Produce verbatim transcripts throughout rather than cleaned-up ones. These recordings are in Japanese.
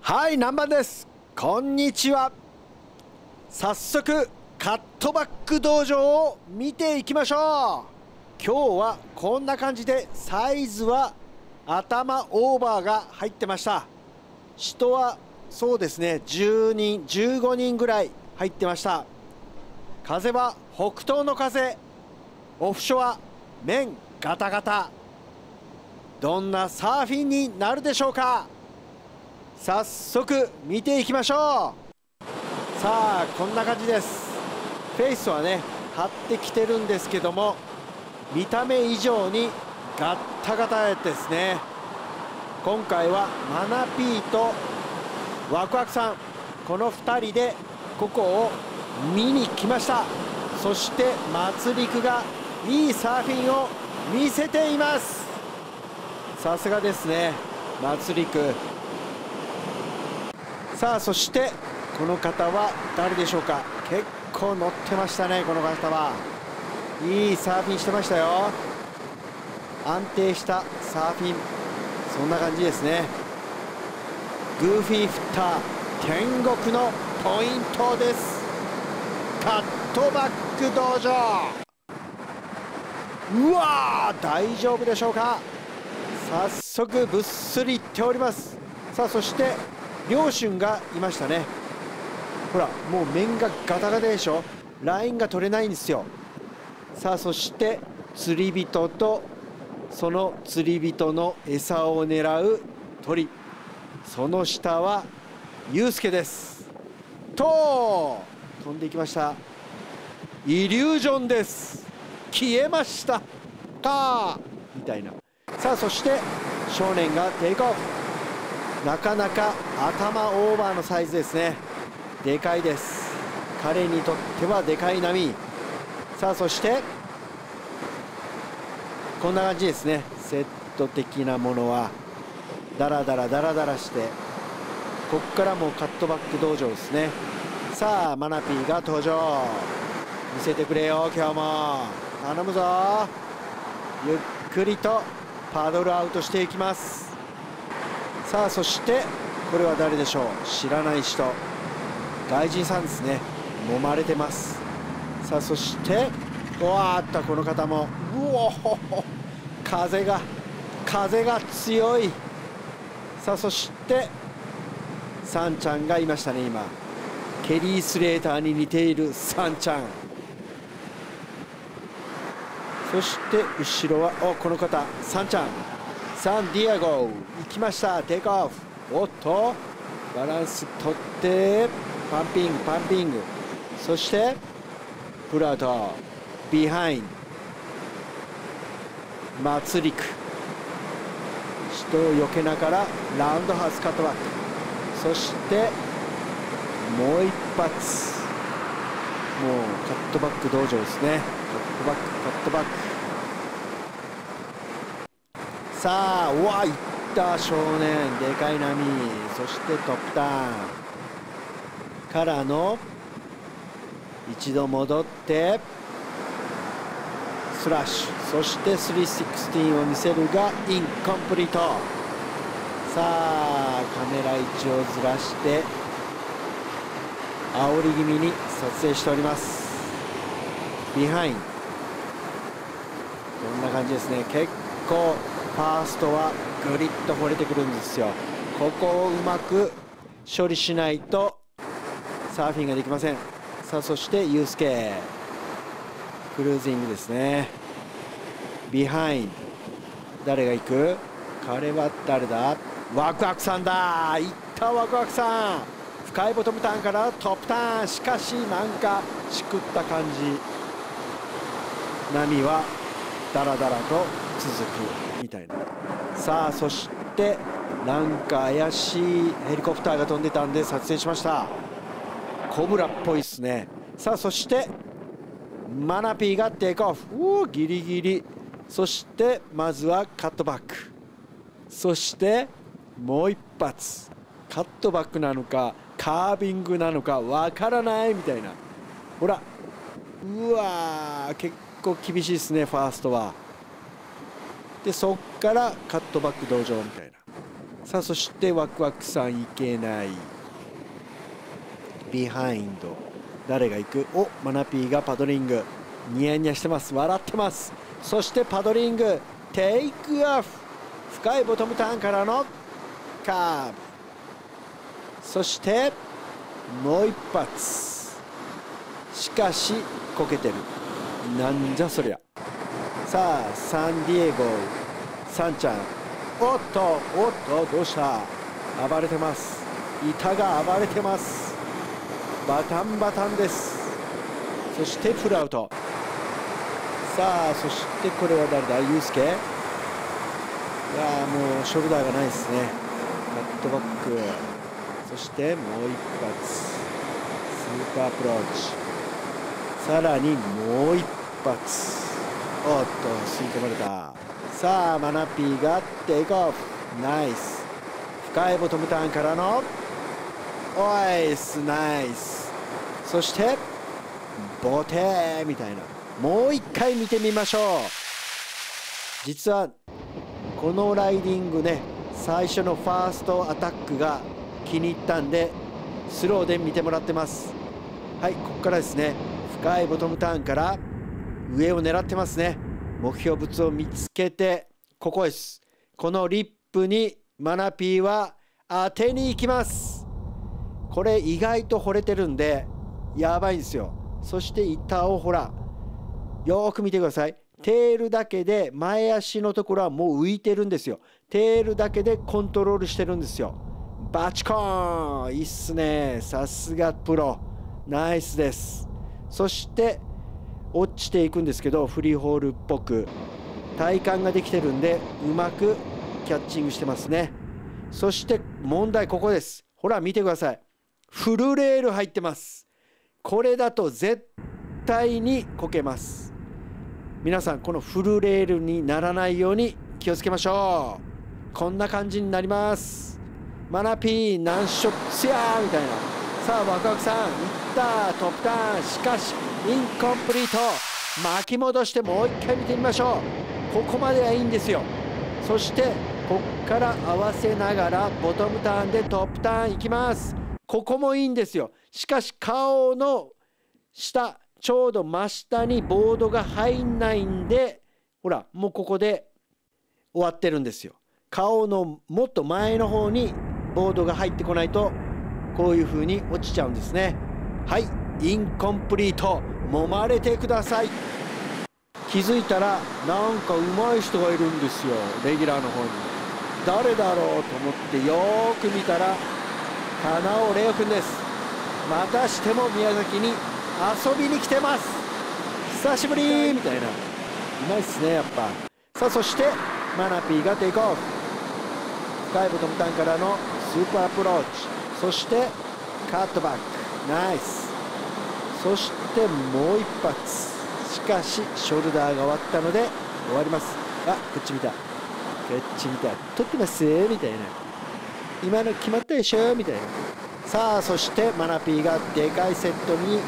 はい、南蛮です。こんにちは。早速カットバック道場を見ていきましょう。今日はこんな感じでサイズは頭オーバーが入ってました。人はそうですね、じゅうにんじゅうごにんぐらい入ってました。風は北東の風、オフショア面ガタガタ。どんなサーフィンになるでしょうか。早速見ていきましょう。さあこんな感じです。フェイスはね張ってきてるんですけども、見た目以上にガッタガタですね。今回はマナピーとワクワクさん、このふたりでここを見に来ました。そして松陸がいいサーフィンを見せています。さすがですね、松陸。さあそしてこの方は誰でしょうか。結構乗ってましたね。この方はいいサーフィンしてましたよ。安定したサーフィン、そんな感じですね。グーフィーフッター天国のポイントです。カットバック道場。うわー、大丈夫でしょうか。早速ぶっすりいっております。さあそして両春がいましたね。ほらもう面がガタガタでしょ。ラインが取れないんですよ。さあそして釣り人とその釣り人の餌を狙う鳥、その下はユうスケです。と飛んでいきました。イリュージョンです。消えましたかみたいな。さあそして少年がテイクオフ。なかなか頭オーバーのサイズですね。でかいです。彼にとってはでかい波。さあそしてこんな感じですね。セット的なものはダラダラダラダラして、こっからもうカットバック道場ですね。さあマナピーが登場。見せてくれよ今日も頼むぞ。ゆっくりとパドルアウトしていきます。さあそしてこれは誰でしょう。知らない人、外人さんですね。揉まれてます。さあそしてうわーっとこの方もうおほほ、風が風が強い。さあそしてサンちゃんがいましたね。今ケリー・スレーターに似ているサンちゃん。そして後ろはおこの方サンちゃん、サンディエゴ行きました。テイクオフ。おっとバランス取ってパンピングパンピング。そしてプラウトビハインド松陸、人を避けながらラウンドハウスカットバック。そしてもう一発、もうカットバック道場ですね。カットバックカットバック。さあうわいった少年、でかい波。そしてトップターンからの一度戻ってスラッシュ。そしてスリーシックスティーンを見せるがインコンプリート。さあカメラ位置をずらして煽り気味に撮影しております。ビハインドこんな感じですね。結構ファーストはグリッと掘れてくるんですよ。ここをうまく処理しないとサーフィンができません。さあそしてユうスケクルージングですね。ビハインド誰が行く。彼は誰だ。ワクワクさんだ。行ったワクワクさん。深いボトムターンからトップターン。しかしなんかしくった感じ。波はダラダラと続くみたいな。さあそしてなんか怪しいヘリコプターが飛んでたんで撮影しました。コブラっぽいですね。さあそしてマナピーがテイクオフ。おーギリギリ。そしてまずはカットバック。そしてもう一発カットバックなのかカービングなのかわからないみたいな。ほらうわー結構厳しいですねファーストは。でそっからカットバック道場みたいな。 さあそしてワクワクさんいけない。ビハインド誰が行く。おマナピーがパドリングニヤニヤしてます。笑ってます。そしてパドリングテイクオフ深いボトムターンからのカーブ。そしてもう一発。しかしこけてる。なんじゃそりゃ。さあサンディエゴサンちゃんおっとおっとどうした。暴れてます。板が暴れてます。バタンバタンです。そしてフルアウト。さあそしてこれは誰だ。ユースケ。いやもうショルダーがないですね。カットバック。そしてもう一発スーパーアプローチ。さらにもう一発。おっと吸い込まれた。さあマナピーがテイクオフナイス。深いボトムターンからのオイスナイス。そしてボテーみたいな。もう一回見てみましょう。実はこのライディングね最初のファーストアタックが気に入ったんでスローで見てもらってます。はいここからですね。深いボトムターンから上を狙ってますね。目標物を見つけてここです。このリップにマナピーは当てに行きます。これ意外と惚れてるんでやばいんですよ。そして板をほらよーく見てください。テールだけで前足のところはもう浮いてるんですよ。テールだけでコントロールしてるんですよ。バチコーンいいっすね。さすがプロナイスです。そして落ちていくんですけどフリーホールっぽく体幹ができてるんでうまくキャッチングしてますね。そして問題ここです。ほら見てください。フルレール入ってます。これだと絶対にこけます。皆さんこのフルレールにならないように気をつけましょう。こんな感じになります。マナピー何ショットやーみたいな。さあワクワクさんいったトップターン。しかしインコンプリート。巻き戻してもう一回見てみましょう。ここまではいいんですよ。そしてこっから合わせながらボトムターンでトップターンいきます。ここもいいんですよ。しかし顔の下ちょうど真下にボードが入んないんでほらもうここで終わってるんですよ。顔のもっと前の方にボードが入ってこないとこういう風に落ちちゃうんですね。はいインコンプリート揉まれてください。気づいたらなんか上手い人がいるんですよレギュラーの方に。誰だろうと思ってよーく見たら金尾レオくんです。またしても宮崎に遊びに来てます。久しぶりみたいな。うまいっすねやっぱ。さあそしてマナピーがテイクオフ。深いボトムターンからのスーパーアプローチ。そしてカットバックナイス。そしてもう一発。しかしショルダーが終わったので終わります。あこっち見たこっち見た取ってますみたいな。今の決まったでしょみたいな。さあそしてマナピーがでかいセットに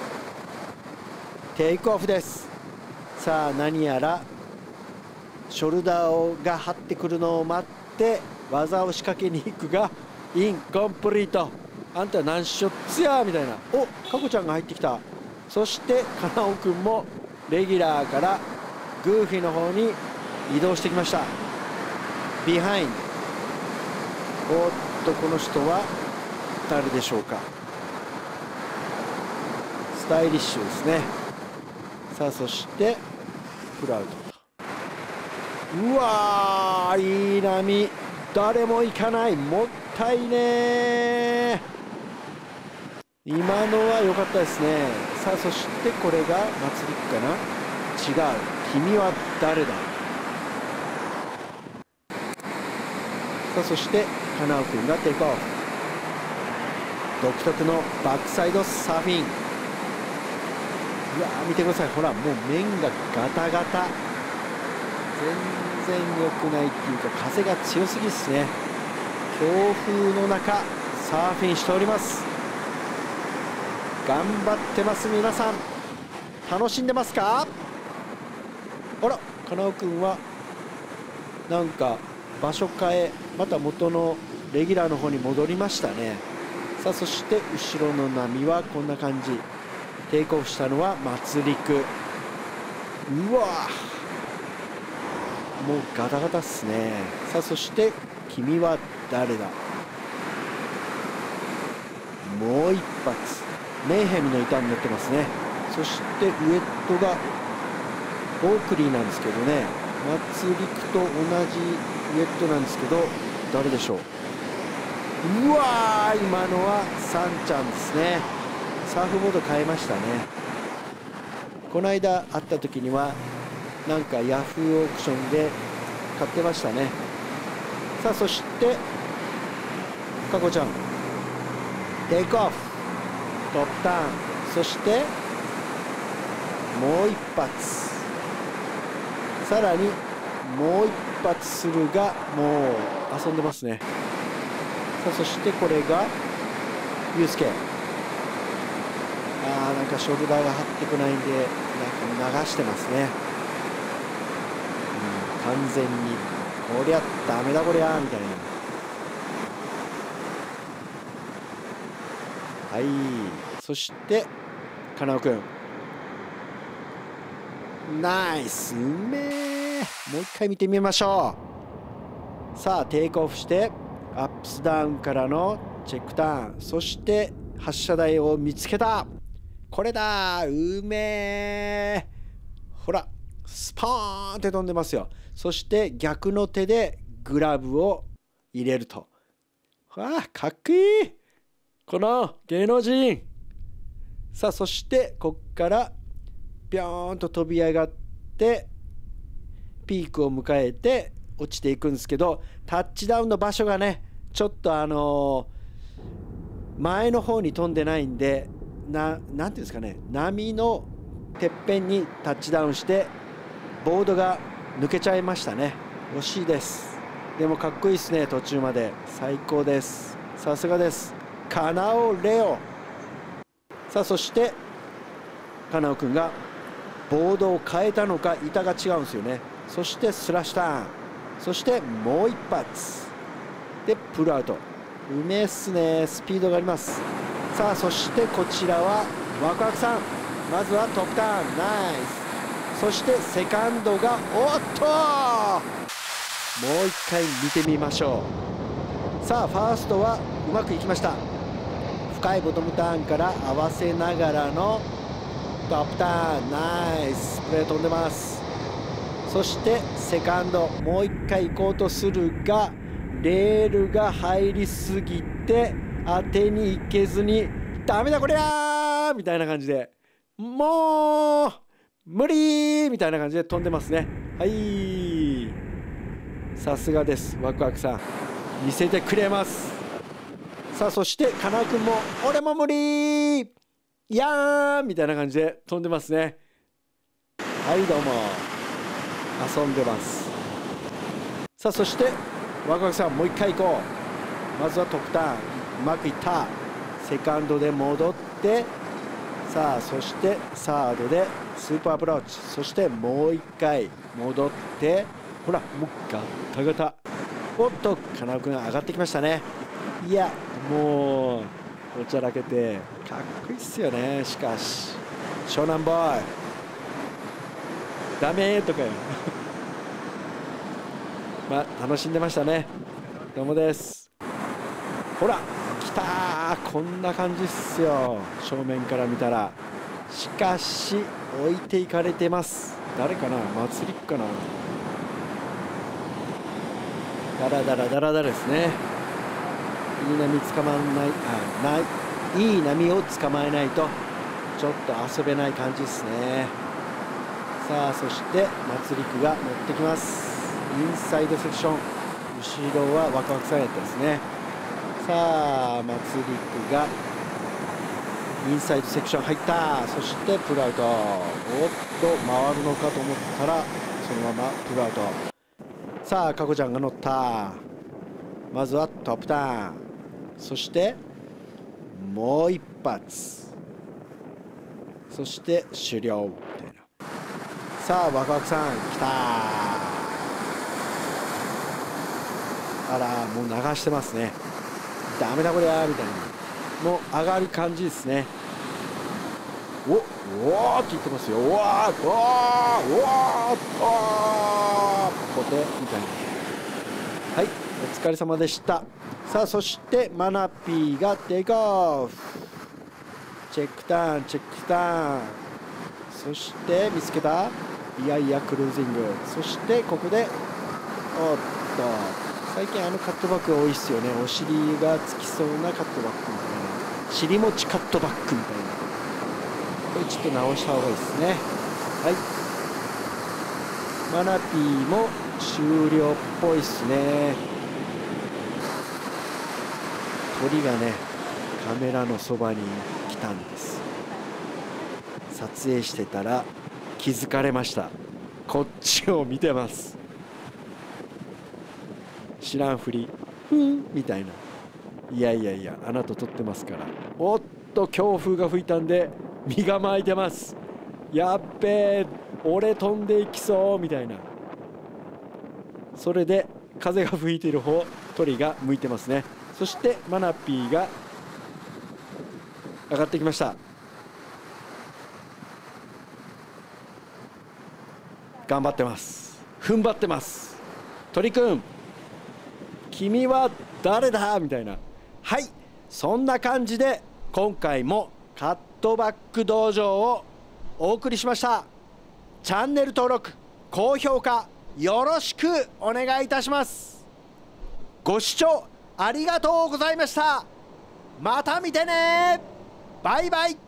テイクオフです。さあ何やらショルダーをが張ってくるのを待って技を仕掛けに行くがインコンプリート。あんた何ショッツやみたいな。おかこちゃんが入ってきた。そして金尾くんもレギュラーからグーフィーの方に移動してきました。ビハインド。おっとこの人は誰でしょうか。スタイリッシュですね。さあそしてフルアウト。うわーいい波。誰も行かない。もったいねー。今のは良かったですね。さあそしてこれが松陸かな。違う。君は誰だ。さあそして金尾君がテイクオフ。独特のバックサイドサーフィン。うわー見てください。ほらもう面がガタガタ。全然良くないっていうか風が強すぎですね。強風の中サーフィンしております。頑張ってます皆さん。楽しんでますか。あら金尾君はなんか場所変え、また元のレギュラーの方に戻りましたね。さあそして後ろの波はこんな感じ。テイクオフしたのは松陸。うわもうガタガタっすね。さあそして君は誰だ。もう一発メイヘミの板になってますね。そしてウエットがオークリーなんですけどね、松陸と同じウエットなんですけど、誰でしょう。うわー今のはサンちゃんですね。サーフボード変えましたね。この間会った時にはなんかヤフーオークションで買ってましたね。さあそしてかこちゃんテイクオフトップターン、そしてもう一発、さらにもう一発するがもう遊んでますね。さあそしてこれがユースケ。あーなんかショルダーが張ってこないんでなんか流してますね、うん、完全にこりゃダメだこりゃみたいな。はい、そしてかなおくんナイス、うめえ。もう一回見てみましょう。さあテイクオフしてアップスダウンからのチェックターン、そして発射台を見つけた。これだ、うめえ。ほらスポーンって飛んでますよ。そして逆の手でグラブを入れると、わあかっこいいこの芸能人。さあそしてこっからビョーンと飛び上がってピークを迎えて落ちていくんですけど、タッチダウンの場所がねちょっとあのー、前の方に飛んでないんで、ななんていうんですかね、波のてっぺんにタッチダウンしてボードが抜けちゃいましたね。惜しいです。でもかっこいいですね、途中まで最高です。さすがです、カナオレオ。さあそしてカナオくんがボードを変えたのか板が違うんですよね。そしてスラッシュターン、そしてもう一発でプルアウト。うめえっすね、スピードがあります。さあそしてこちらはワクワクさん、まずはトップターンナイス。そしてセカンドがおっともう一回見てみましょう。さあファーストはうまくいきました。深いボトムターンから合わせながらのトップターンナイス、プレー飛んでます。そしてセカンドもう一回行こうとするがレールが入りすぎて当てに行けずにダメだこりゃーみたいな感じでもう無理みたいな感じで飛んでますね。はい、さすがです、ワクワクさん見せてくれます。さあそしてかなくんも俺も無理いやーみたいな感じで飛んでますね。はいどうも遊んでます。さあそしてワクワクさんもう一回行こう。まずはトップターンうまくいった。セカンドで戻って、さあそしてサードでスーパーアプローチ、そしてもう一回戻って、ほらもうガッタガタ。おっとかなおくんが上がってきましたね。いやもうおちゃらけてかっこいいっすよね。しかし湘南ボーイダメーとかよまあ楽しんでましたね。どうもです。ほら来たー、こんな感じっすよ正面から見たら。しかし置いていかれてます。誰かな、祭りかな。ダラダラダラダラですね。いい波捕まらない、あないいい波を捕まえないとちょっと遊べない感じですね。さあそして松陸が乗ってきます。インサイドセクション、後ろはワクワクさんやったですね。さあ松陸がインサイドセクション入った。そしてプルアウト。おっと回るのかと思ったらそのままプルアウト。さあかこちゃんが乗った。まずはトップターン、そしてもう一発、そして終了みたいな。さあワクワクさん来た。 あらもう流してますね。ダメだこりゃみたいなもう上がる感じですね。おおーって言ってますよ。おわーおわーおわーおーポテみたいな。はいお疲れ様でした。さあそしてマナピーがテイクオフ。チェックターンチェックターン。そして見つけた。いやいやクルージング。そしてここでおっと最近あのカットバックが多いっすよね。お尻がつきそうなカットバックみたいな、尻持ちカットバックみたいな。これちょっと直した方がいいですね。はいマナピーも終了っぽいっすね。鳥がねカメラのそばに来たんです。撮影してたら気づかれました。こっちを見てます。知らんふりふんみたいな。いやいやいやあなた撮ってますから。おっと強風が吹いたんで身構えてます。やっべえ俺飛んでいきそうみたいな。それで風が吹いている方鳥が向いてますね。そしてマナピーが上がってきました。頑張ってます。踏ん張ってます。鳥くん君は誰だみたいな。はいそんな感じで今回もカットバック道場をお送りしました。チャンネル登録高評価よろしくお願いいたします。ご視聴ありがとうございました。また見てね。バイバイ。